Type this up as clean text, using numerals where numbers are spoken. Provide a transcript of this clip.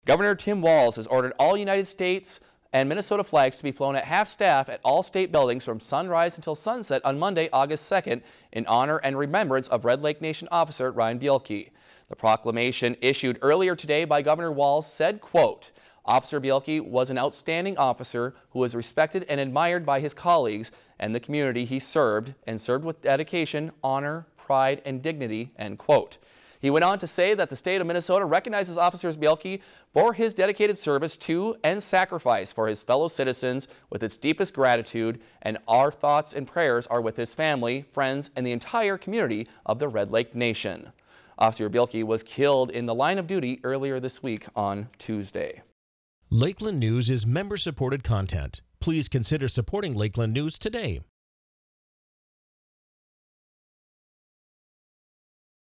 Governor Tim Walz has ordered all United States and Minnesota flags to be flown at half-staff at all state buildings from sunrise until sunset on Monday, August 2nd, in honor and remembrance of Red Lake Nation officer Ryan Bialke. The proclamation issued earlier today by Governor Walz said, quote, "Officer Bialke was an outstanding officer who was respected and admired by his colleagues and the community he served, and served with dedication, honor, pride, and dignity," end quote. He went on to say that the state of Minnesota recognizes Officer Bialke for his dedicated service to and sacrifice for his fellow citizens with its deepest gratitude, and our thoughts and prayers are with his family, friends, and the entire community of the Red Lake Nation. Officer Bialke was killed in the line of duty earlier this week on Tuesday. Lakeland News is member-supported content. Please consider supporting Lakeland News today.